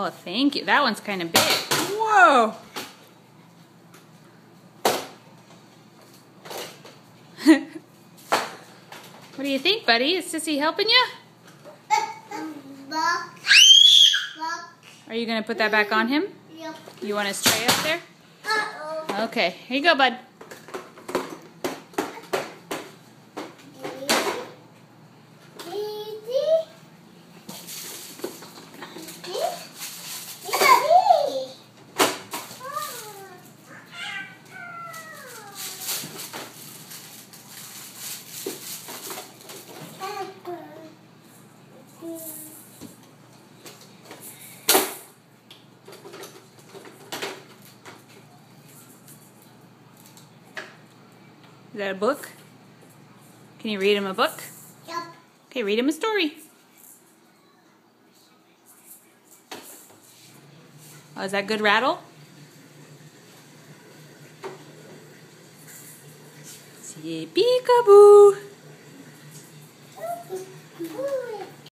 Oh, thank you. That one's kind of big. Whoa! What do you think, buddy? Is Sissy helping you? Are you going to put that back on him? Yep. You want his tray up there? Uh-oh. Okay, here you go, bud. Is that a book? Can you read him a book? Yep. Okay, read him a story. Oh, is that good rattle? Say peekaboo.